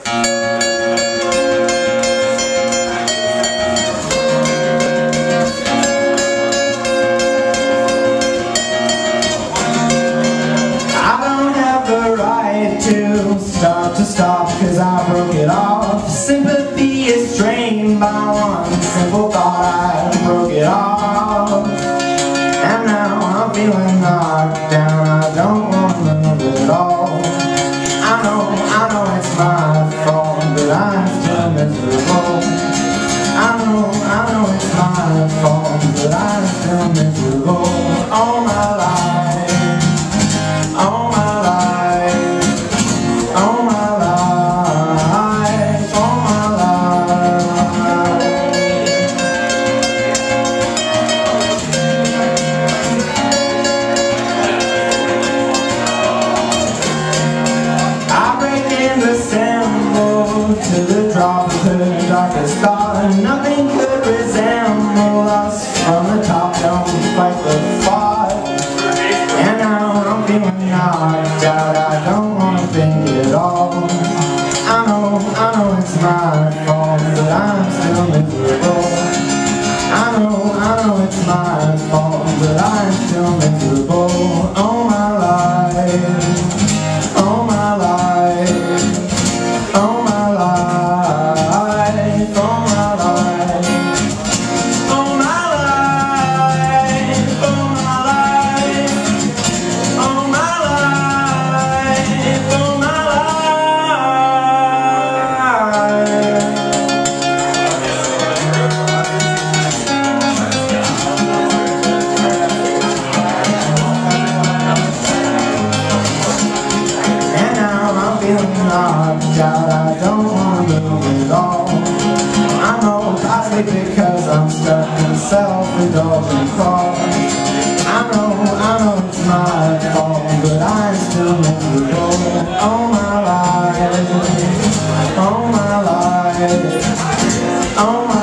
Start to stop, cause I broke it off. Sympathy is drained by one simple thought. I broke it off, and now I'm feeling knocked down. I don't wanna move at all. I know it's my fault, but I'm still miserable. I know it's my fault, but I'm still miserable. All my life, all my life, all my life, all my life. I break and assemble to the drop of her darkest thought. Nothing could resemble us from the top, don't fight the fight. And now I'm feeling knocked out, I don't wanna think at all. I know it's my fault, but I'm still miserable. I know it's my fault, but I'm still miserable. All my life, all my life, all my life, all my life, all my life, all my life, all my life, all my knocked out, I don't wanna move at all. I know possibly because I'm stuck in self-indulgent thought. I know it's my fault, but I'm still miserable. All my life, all my life, all my